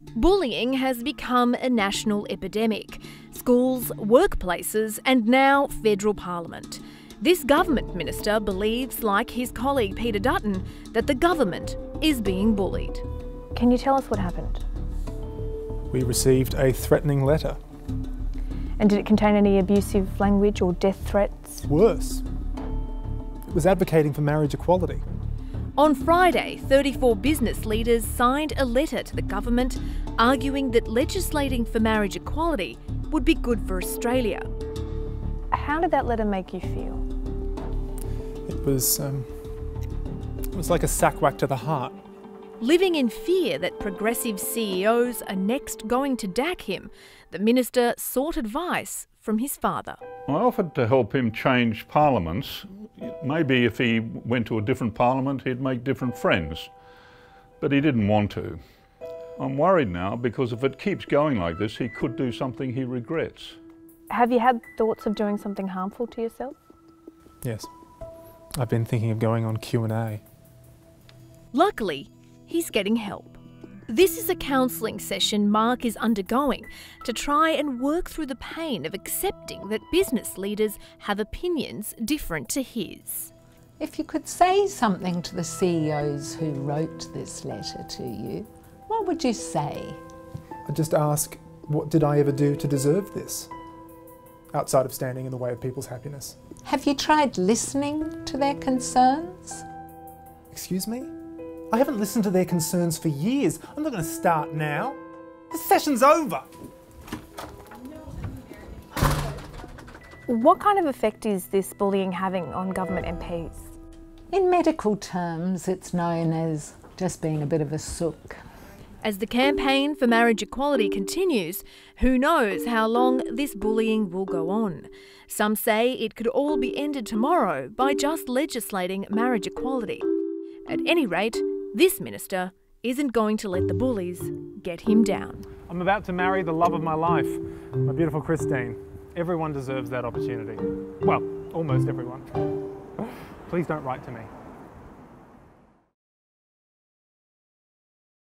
Bullying has become a national epidemic. Schools, workplaces, and now federal parliament. This government minister believes, like his colleague Peter Dutton, that the government is being bullied. Can you tell us what happened? We received a threatening letter. And did it contain any abusive language or death threats? Worse. It was advocating for marriage equality. On Friday, 34 business leaders signed a letter to the government arguing that legislating for marriage equality would be good for Australia. How did that letter make you feel? It was like a sack whack to the heart. Living in fear that progressive CEOs are next going to DAC him, the minister sought advice from his father. I offered to help him change parliaments. Maybe if he went to a different parliament, he'd make different friends. But he didn't want to. I'm worried now because if it keeps going like this, he could do something he regrets. Have you had thoughts of doing something harmful to yourself? Yes. I've been thinking of going on Q&A. Luckily, he's getting help. This is a counselling session Mark is undergoing to try and work through the pain of accepting that business leaders have opinions different to his. If you could say something to the CEOs who wrote this letter to you, what would you say? I'd just ask, what did I ever do to deserve this? Outside of standing in the way of people's happiness. Have you tried listening to their concerns? Excuse me? I haven't listened to their concerns for years. I'm not going to start now. The session's over. What kind of effect is this bullying having on government MPs? In medical terms, it's known as just being a bit of a sook. As the campaign for marriage equality continues, who knows how long this bullying will go on. Some say it could all be ended tomorrow by just legislating marriage equality. At any rate, this minister isn't going to let the bullies get him down. I'm about to marry the love of my life, my beautiful Christine. Everyone deserves that opportunity. Well, almost everyone. Please don't write to me.